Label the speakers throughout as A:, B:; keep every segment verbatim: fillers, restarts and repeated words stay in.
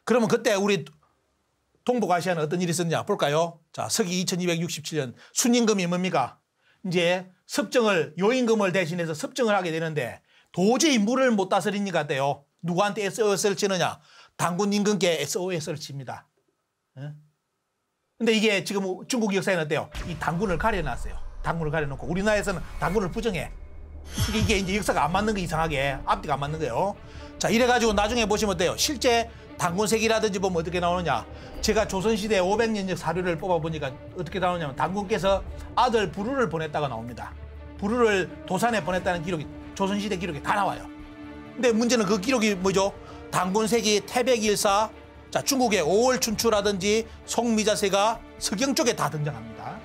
A: 그러면 그때 우리 동북아시아는 어떤 일이 있었냐 볼까요? 자, 서기 이천이백육십칠 년 순임금이 뭡니까? 이제 섭정을 요임금을 대신해서 섭정을 하게 되는데 도저히 물을 못 다스리니까 돼요. 누구한테 에스오에스를 치느냐? 당군 임금께 에스오에스를 칩니다. 예? 근데 이게 지금 중국 역사에는 어때요? 이 당군을 가려놨어요. 당군을 가려놓고 우리나라에서는 당군을 부정해. 이게, 이게 이제 역사가 안 맞는 거 이상하게 앞뒤가 안 맞는 거예요. 자, 이래가지고 나중에 보시면 어때요? 실제 당군색이라든지 보면 어떻게 나오느냐? 제가 조선시대 오백 년적 사료를 뽑아보니까 어떻게 나오냐면 당군께서 아들 부르를 보냈다가 나옵니다. 부르를 도산에 보냈다는 기록이 조선시대 기록에 다 나와요. 근데 문제는 그 기록이 뭐죠? 당군색이 태백일사, 자, 중국의 오월 춘추라든지 송미자세가 서경 쪽에 다 등장합니다.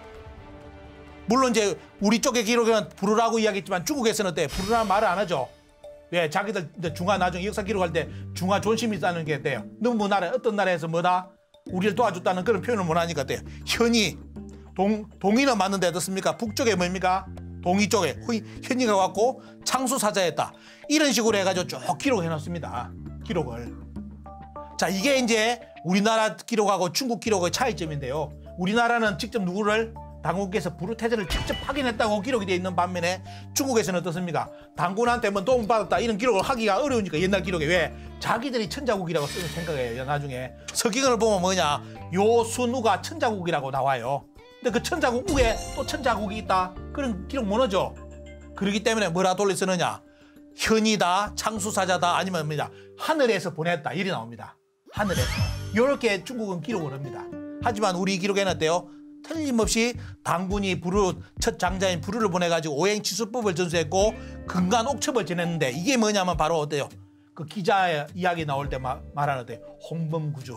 A: 물론 이제 우리 쪽의 기록에는 부르라고 이야기했지만 중국에서는 어때? 부르라는 말을 안 하죠. 왜? 자기들 중화 나중에 역사 기록할 때 중화 존심이 있다는 게 돼요. 너무 나라 어떤 나라에서 뭐다? 우리를 도와줬다는 그런 표현을 못 하니까 돼요. 현이 동 동이는 맞는데 어떻습니까? 북쪽에 뭡니까? 동이 쪽에 현이가 왔고 창수사자였다. 이런 식으로 해가지고 쭉 기록해 놨습니다. 기록을. 자, 이게 이제 우리나라 기록하고 중국 기록의 차이점인데요. 우리나라는 직접 누구를 당군께서 부르태제를 직접 확인했다고 기록이 되어 있는 반면에 중국에서는 어떻습니까? 당군한테 뭐 도움 받았다 이런 기록을 하기가 어려우니까 옛날 기록에 왜 자기들이 천자국이라고 쓰는 생각이에요. 나중에 서기관을 보면 뭐냐? 요순우가 천자국이라고 나와요. 근데 그 천자국 우에 또 천자국이 있다 그런 기록 못 하죠. 그렇기 때문에 뭐라 돌려 쓰느냐? 현이다, 창수사자다 아니면 뭐냐? 하늘에서 보냈다 이리 나옵니다. 하늘에서. 이렇게 중국은 기록을 합니다. 하지만 우리 기록에는 어때요? 틀림없이 당군이 부르 첫 장자인 부르를 보내가지고 오행치수법을 전수했고 근간 옥첩을 지냈는데 이게 뭐냐면 바로 어때요? 그 기자의 이야기 나올 때 마, 말하는 어때요? 홍범구주.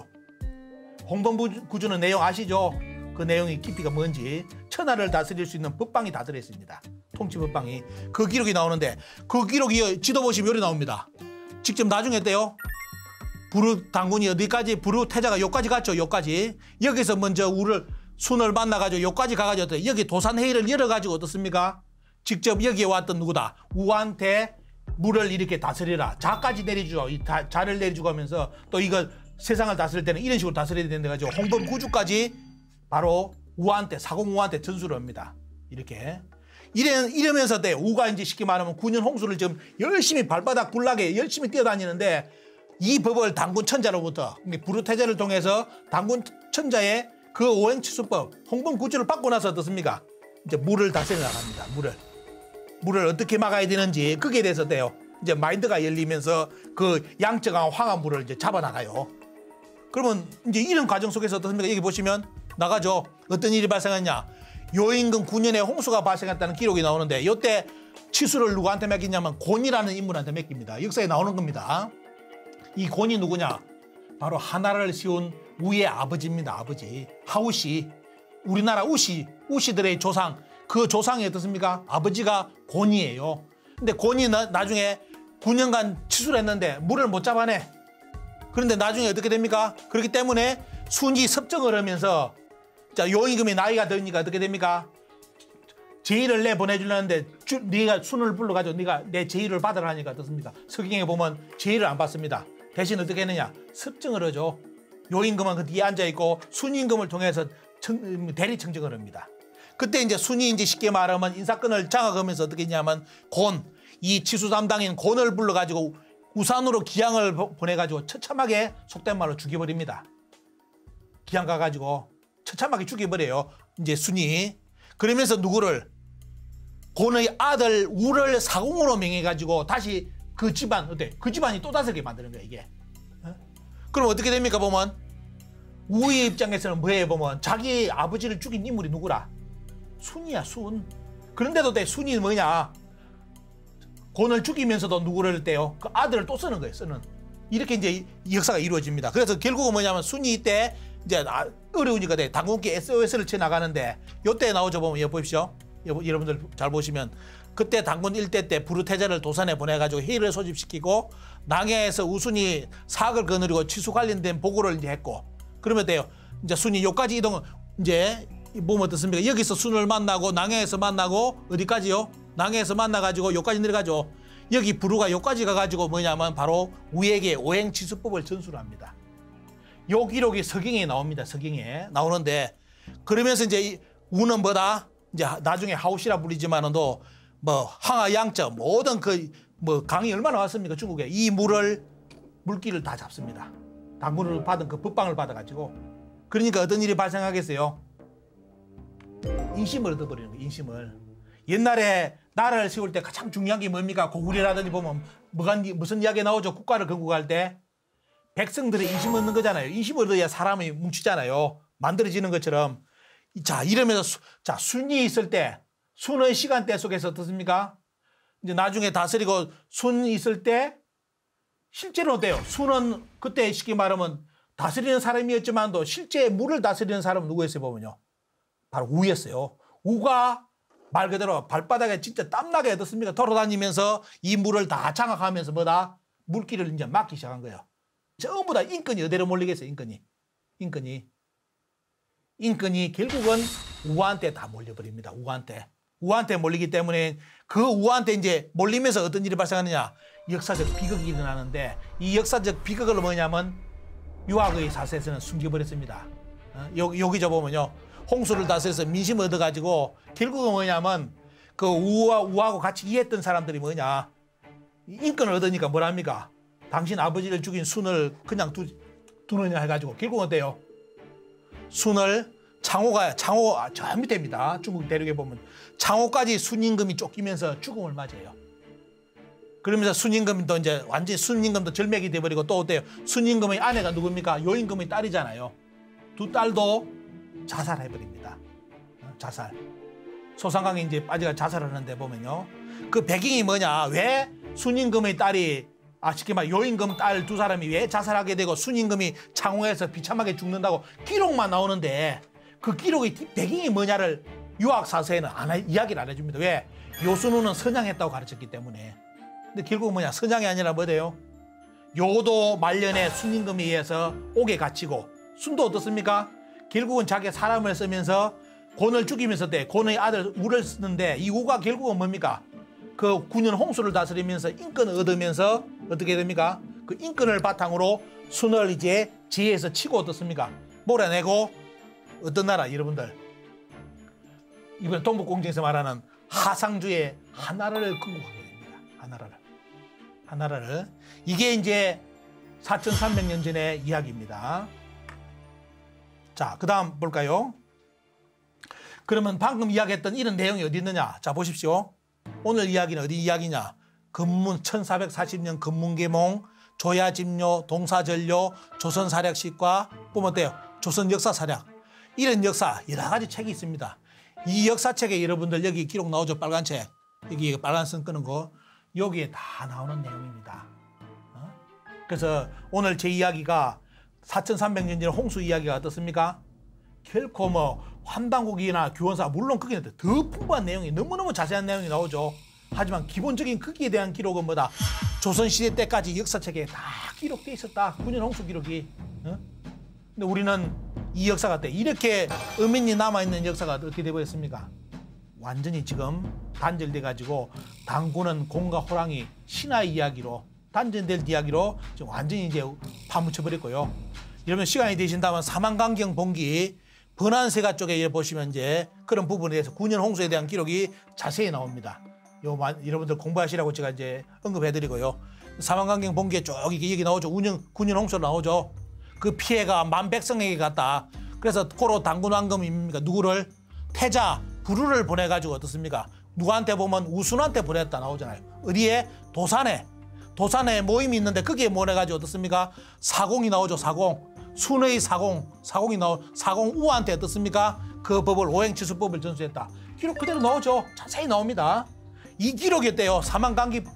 A: 홍범구주는 내용 아시죠? 그 내용이 깊이가 뭔지 천하를 다스릴 수 있는 법방이 다 들어있습니다. 통치법방이. 그 기록이 나오는데 그 기록이 지도 보시면 여기 나옵니다. 직접 나중에 어때요? 부르 당군이 어디까지 부르 태자가 여기까지 갔죠. 여기까지. 여기서 먼저 우를 순을 만나가지고 여기까지 가가지고 여기 도산회의를 열어가지고 어떻습니까? 직접 여기에 왔던 누구다? 우한테 물을 이렇게 다스리라. 자까지 내려주고 이 자, 자를 내려주고 하면서 또 이거 세상을 다스릴 때는 이런 식으로 다스려야 된다 가지고 홍범구주까지 바로 우한테 사공우한테 전수를 합니다. 이렇게. 이래, 이러면서 때 우가 이제 쉽게 말하면 구 년 홍수를 지금 열심히 발바닥 불나게 열심히 뛰어다니는데 이 법을 당군 천자로부터 부르태제를 통해서 당군 천자의 그 오행치수법 홍범구주를 받고 나서 어떻습니까? 이제 물을 다스려 나갑니다. 물을 물을 어떻게 막아야 되는지 거기에 대해서 돼요. 이제 마인드가 열리면서 그 양적한 황화물을 이제 잡아 나가요. 그러면 이제 이런 과정 속에서 어떻습니까? 여기 보시면 나가죠. 어떤 일이 발생했냐? 요임금 구 년에 홍수가 발생했다는 기록이 나오는데 이때 치수를 누구한테 맡기냐면 곤이라는 인물한테 맡깁니다. 역사에 나오는 겁니다. 이 곤이 누구냐? 바로 하나라를 씌운 우의 아버지입니다. 아버지. 하우시. 우리나라 우시. 우시들의 조상. 그 조상이 어떻습니까? 아버지가 곤이에요. 근데 곤이 나, 나중에 구 년간 치수를 했는데 물을 못 잡아내. 그런데 나중에 어떻게 됩니까? 그렇기 때문에 순이 섭정을 하면서 자, 요임금이 나이가 드니까 어떻게 됩니까? 제의를 내 보내주려는데 주, 네가 순을 불러가지고 네가 내 제의를 받으라 하니까 어떻습니까? 서기경에 보면 제의를 안 받습니다. 대신 어떻게 했느냐? 섭정을 하죠. 요임금은 그 뒤에 앉아있고 순임금을 통해서 청, 대리 청정을 합니다. 그때 이제 순이 이제 쉽게 말하면 인사권을 장악하면서 어떻게 했냐면 곤, 이 치수 담당인 곤을 불러가지고 우산으로 기양을 보내가지고 처참하게 속된 말로 죽여버립니다. 기양 가가지고 처참하게 죽여버려요. 이제 순이. 그러면서 누구를? 곤의 아들 우를 사공으로 명해가지고 다시 그 집안, 어때? 그 집안이 또 다스리게 만드는 거야, 이게. 어? 그럼 어떻게 됩니까, 보면? 우의 입장에서는 뭐해, 보면? 자기 아버지를 죽인 인물이 누구라? 순이야, 순. 그런데도 돼, 순이 뭐냐? 곤을 죽이면서도 누구를 떼요? 그 아들을 또 쓰는 거예요, 쓰는. 이렇게 이제 역사가 이루어집니다. 그래서 결국은 뭐냐면 순이 때 이제 어려우니까 돼. 당군께 에스오에스를 쳐 나가는데 요때 나오죠, 보면 여기 보십시오. 여러분들 잘 보시면 그때 당군 일대 때 부르태제를 도산에 보내가지고 회의를 소집시키고 낭야에서 우순이 사학을 거느리고 치수 관련된 보고를 이제 했고 그러면 돼요. 이제 순이 요까지 이동 이제 보면 어떻습니까? 여기서 순을 만나고 낭야에서 만나고 어디까지요? 낭야에서 만나가지고 요까지 내려가죠. 여기 부르가 요까지 가가지고 뭐냐면 바로 우에게 오행치수법을 전수를 합니다. 요 기록이 서경에 나옵니다. 서경에 나오는데 그러면서 이제 이 우는 뭐다? 이제 나중에 하우시라 부르지만은도 뭐 항하 양저 모든 그 뭐 강이 얼마나 왔습니까? 중국에 이 물을 물기를 다 잡습니다. 당군을 받은 그 법방을 받아가지고 그러니까 어떤 일이 발생하겠어요? 인심을 얻어버리는 거예요. 인심을. 옛날에 나라를 세울 때 가장 중요한 게 뭡니까? 고구려라든지 보면 뭐가, 무슨 이야기 나오죠? 국가를 건국할 때 백성들의 인심 얻는 거잖아요. 인심을 얻어야 사람이 뭉치잖아요. 만들어지는 것처럼. 자, 이러면서 수, 자, 순이 있을 때 순의 시간대 속에서 어떻습니까? 이제 나중에 다스리고 순이 있을 때 실제로 어때요? 순은 그때 쉽게 말하면 다스리는 사람이었지만도 실제 물을 다스리는 사람은 누구였어요? 보면요. 바로 우였어요. 우가 말 그대로 발바닥에 진짜 땀나게 어떻습니까? 돌아다니면서 이 물을 다 장악하면서 뭐다? 물기를 이제 막기 시작한 거예요. 전부 다 인권이 어디로 몰리겠어요? 인권이. 인권이. 인권이 결국은 우한테 다 몰려버립니다. 우한테. 우한테 몰리기 때문에 그 우한테 이제 몰리면서 어떤 일이 발생하느냐. 역사적 비극이 일어나는데 이 역사적 비극을 뭐냐면 유학의 사세에서는 숨겨버렸습니다. 어? 여기, 여기저 보면요. 홍수를 다스려서 민심을 얻어가지고 결국은 뭐냐면 그 우와, 우하고 같이 이해했던 사람들이 뭐냐. 인권을 얻으니까 뭐랍니까? 당신 아버지를 죽인 순을 그냥 두, 두느냐 해가지고 결국은 어때요? 순을 창호가, 창호, 저 밑에입니다. 중국 대륙에 보면 창호까지 순임금이 쫓기면서 죽음을 맞이해요. 그러면서 순임금도 이제 완전히 순임금도 절맥이 돼버리고 또 어때요? 순임금의 아내가 누굽니까? 요임금의 딸이잖아요. 두 딸도 자살해버립니다. 자살. 소상강에 이제 빠지가 자살하는데 보면요. 그 배경이 뭐냐? 왜 순임금의 딸이 아 쉽게 말 요임금 딸 두 사람이 왜 자살하게 되고 순임금이 창호에서 비참하게 죽는다고 기록만 나오는데 그 기록의 배경이 뭐냐를 유학사서에는 안 해, 이야기를 안 해줍니다. 왜? 요순우는 선양했다고 가르쳤기 때문에. 근데 결국 뭐냐? 선양이 아니라 뭐래요? 요도 말년에 순임금에 의해서 옥에 갇히고 순도 어떻습니까? 결국은 자기 사람을 쓰면서 곤을 죽이면서 때 곤의 아들 우를 쓰는데 이 우가 결국은 뭡니까? 그 구 년 홍수를 다스리면서 인권을 얻으면서 어떻게 됩니까? 그 인권을 바탕으로 순을 이제 지혜에서 치고 어떻습니까? 몰아내고 어떤 나라 여러분들 이번 동북공정에서 말하는 하상주의 하나라를 건국하게 됩니다. 하나라를. 하나라를. 이게 이제 사천삼백 년 전의 이야기입니다. 자, 그 다음 볼까요? 그러면 방금 이야기했던 이런 내용이 어디 있느냐? 자, 보십시오. 오늘 이야기는 어디 이야기냐? 금문, 천사백사십 년 금문계몽, 조야집료, 동사전료, 조선사략식과 보면 어때요? 조선 역사사략. 이런 역사 여러 가지 책이 있습니다. 이 역사책에 여러분들 여기 기록 나오죠? 빨간 책. 여기 빨간 선 끄는 거. 여기에 다 나오는 내용입니다. 어? 그래서 오늘 제 이야기가 사천삼백 년 전 홍수 이야기가 어떻습니까? 결코 뭐 환단국이나 규원사 물론 거기는 더 풍부한 내용이 너무너무 자세한 내용이 나오죠. 하지만 기본적인 크기에 대한 기록은 뭐다? 조선시대 때까지 역사책에 다 기록돼 있었다. 구 년 홍수 기록이. 어? 근데 우리는 이 역사가 때 이렇게 의민이 남아있는 역사가 어떻게 되어버렸습니까? 완전히 지금 단절돼 가지고 당군은 곰과 호랑이 신화의 이야기로 단절될 이야기로 지금 완전히 이제 파묻혀버렸고요. 여러분 시간이 되신다면 사만강경 본기 번안세가 쪽에 보시면 이제 그런 부분에 대해서 구 년 홍수에 대한 기록이 자세히 나옵니다. 요 여러분들 공부하시라고 제가 이제 언급해드리고요. 사만강경 본기에 쭉 이게 얘기 나오죠. 구 년 홍수 나오죠. 그 피해가 만백성에게 갔다. 그래서 고로 당군왕금입니까? 누구를? 태자, 부르를 보내가지고 어떻습니까? 누구한테 보면 우순한테 보냈다 나오잖아요. 어디에? 도산에. 도산에 모임이 있는데 거기에 보내가지고 어떻습니까? 사공이 나오죠. 사공. 순의 사공. 사공이 나오 사공우한테 어떻습니까? 그 법을 오행치수법을 전수했다. 기록 그대로 나오죠. 자세히 나옵니다. 이 기록이 어때요? 사만강기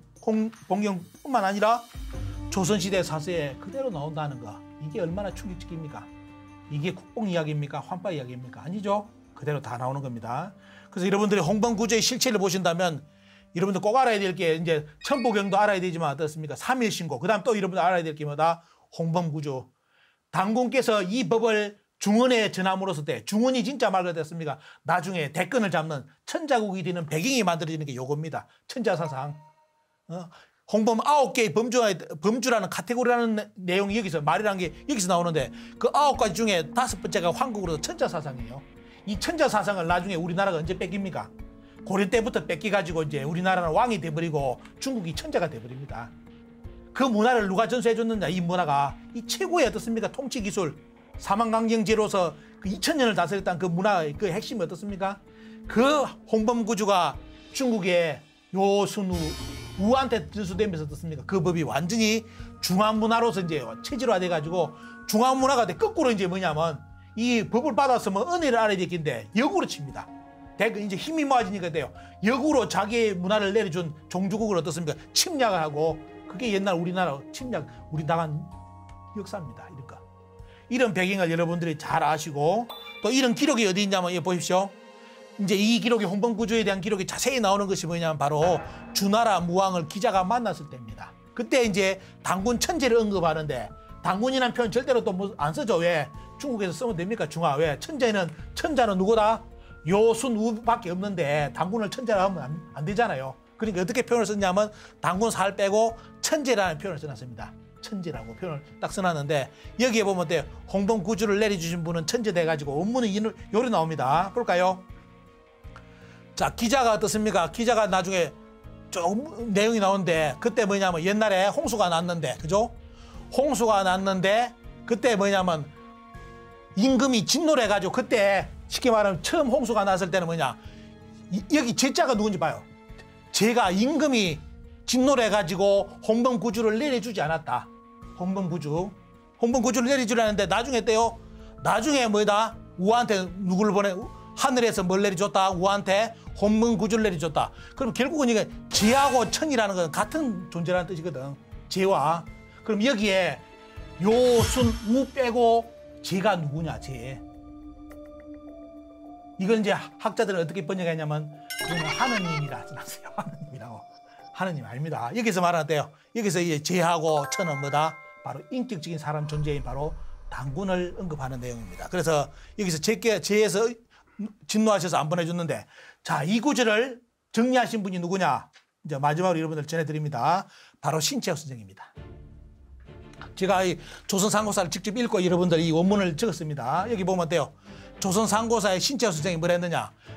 A: 본경뿐만 아니라 조선시대 사서에 그대로 나온다는 거. 이게 얼마나 충격적입니까? 이게 국뽕 이야기입니까? 환빠 이야기입니까? 아니죠. 그대로 다 나오는 겁니다. 그래서 여러분들이 홍범구조의 실체를 보신다면 여러분들 꼭 알아야 될 게 이제 천보경도 알아야 되지만 어떻습니까? 삼일신고. 그 다음 또 여러분들 알아야 될 게 뭐다? 홍범구조. 당군께서 이 법을 중원에 전함으로써 때 중원이 진짜 말 그대로였습니까? 나중에 대권을 잡는 천자국이 되는 배경이 만들어지는 게 요겁니다. 천자사상. 어? 홍범 아홉 개의 범주, 범주라는 카테고리라는 내용이 여기서 말이라는 게 여기서 나오는데 그 아홉 가지 중에 다섯 번째가 황국으로서 천자사상이에요. 이 천자사상을 나중에 우리나라가 언제 뺏깁니까? 고려 때부터 뺏기가지고 이제 우리나라는 왕이 돼버리고 중국이 천자가 돼버립니다. 그 문화를 누가 전수해줬느냐? 이 문화가 이 최고의 어떻습니까? 통치기술 사망강경제로서 그 이천 년을 다스렸다는 그 문화의 그 핵심이 어떻습니까? 그 홍범구주가 중국의 요순우 우한테 전수되면서 어떻습니까? 그 법이 완전히 중화문화로서 이제 체질화돼 가지고 중화문화가 돼 거꾸로 이제 뭐냐면 이 법을 받아서 뭐 은혜를 알아야 되겠는데 역으로 칩니다. 대그 이제 힘이 모아지니까 돼요. 역으로 자기의 문화를 내려준 종주국을 어떻습니까? 침략을 하고 그게 옛날 우리나라 침략 우리 나간 역사입니다. 이러니까 이런 배경을 여러분들이 잘 아시고 또 이런 기록이 어디 있냐면 예 보십시오. 이제 이 기록이 홍범구주에 대한 기록이 자세히 나오는 것이 뭐냐면 바로 주나라 무왕을 기자가 만났을 때입니다. 그때 이제 당군 천재를 언급하는데 당군이라는 표현 절대로 또 안 쓰죠. 왜? 중국에서 쓰면 됩니까? 중화. 왜? 천재는 천자는 누구다? 요순우밖에 없는데 당군을 천재라 하면 안, 안 되잖아요. 그러니까 어떻게 표현을 썼냐면 당군 살 빼고 천재라는 표현을 써놨습니다. 천재라고 표현을 딱 써놨는데 여기에 보면 어때요? 홍범구주를 내려주신 분은 천재 돼가지고 원문은 요리 나옵니다. 볼까요? 자, 기자가 어떻습니까? 기자가 나중에 조금 내용이 나오는데 그때 뭐냐면 옛날에 홍수가 났는데 그죠? 홍수가 났는데 그때 뭐냐면 임금이 진노를 해가지고 그때 쉽게 말하면 처음 홍수가 났을 때는 뭐냐 이, 여기 제자가 누군지 봐요. 제가 임금이 진노를 해가지고 홍범구주를 내려주지 않았다. 홍범구주 홍범구주를 내려주려 하는데 나중에 때요. 나중에 뭐다? 우한테 누구를 보내? 하늘에서 뭘 내려줬다? 우한테 홍범구주를 내려줬다. 그럼 결국은 이게 제하고 천이라는 건 같은 존재라는 뜻이거든. 제와. 그럼 여기에 요순 우 빼고 제가 누구냐? 제. 이걸 이제 학자들은 어떻게 번역했냐면 그거는 하느님이라 써놨어요. 하느님이라고. 하느님 아닙니다. 여기서 말하는데요. 여기서 이제 제하고 천은 뭐다? 바로 인격적인 사람 존재인 바로 당군을 언급하는 내용입니다. 그래서 여기서 제게 제에서 진노하셔서 안 보내줬는데 자, 이 구절을 정리하신 분이 누구냐? 이제 마지막으로 여러분들 전해드립니다. 바로 신채호 선생입니다. 제가 이 조선상고사를 직접 읽고 여러분들 이 원문을 적었습니다. 여기 보면 어때요? 조선상고사의 신채호 선생이 뭘 했느냐?